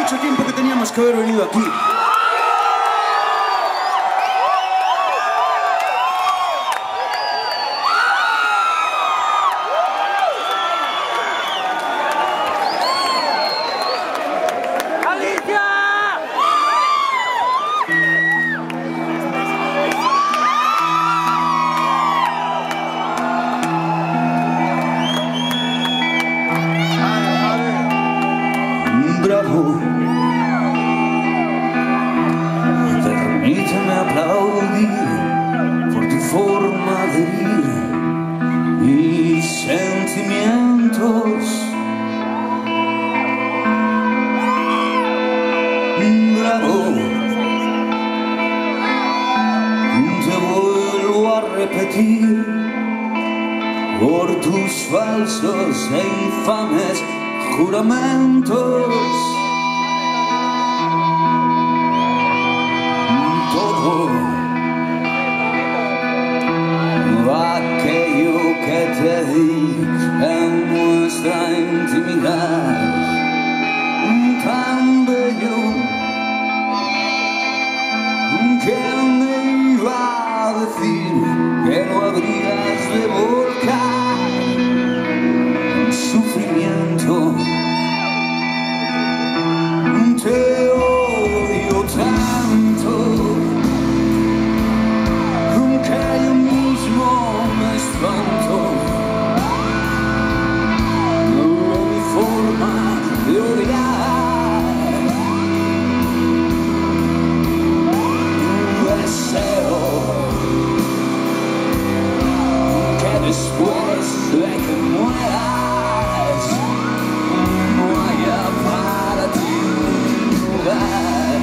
mucho tiempo que teníamos que haber venido aquí. Bravo, permíteme aplaudir por tu forma de ir mis sentimientos. Bravo, te vuelvo a repetir por tus falsos e infames juramentos. Todo aquello que te di en nuestra intimidad tan bello que me iba a decir que no habrías de volcar en sufrimiento. Te odio tanto que yo mismo me espanto. No hay mi forma de odiar. Deseo que después de que mueras no haya para ti lugar.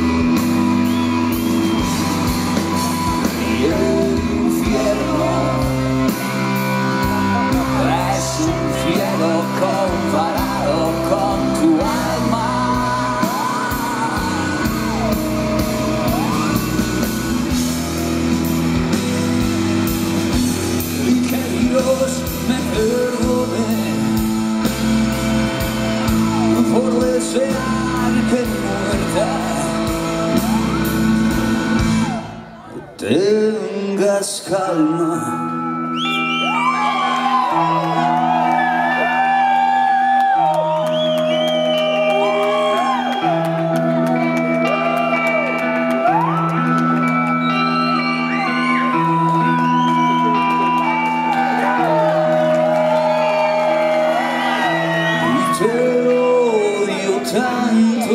Y el infierno es un cielo comparado con tu alma. Y que Dios me perdone por desear que muerta tengas calma. Te odio tanto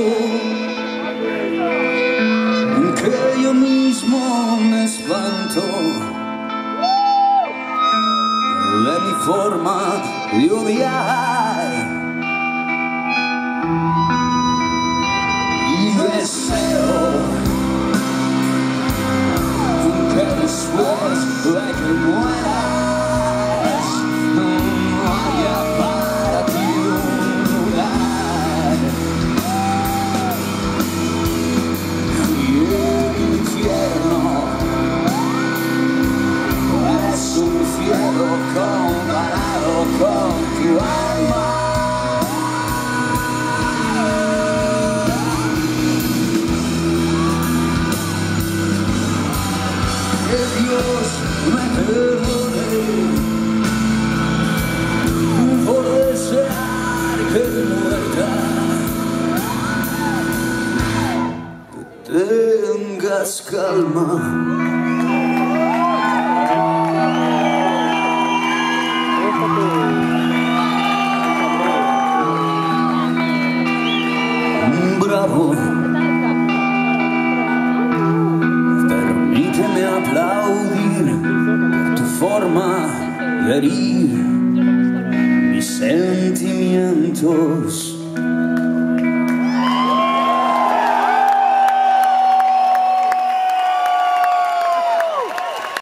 que yo mismo me espanto de mi forma de odiar. Y deseo que después de que mueras no haya para ti un lugar. Y el infierno es un cielo comparado con tu alma. Que Dios me perdone por desear que muerta tengas calma. Bravo, permíteme aplaudir tu forma de herir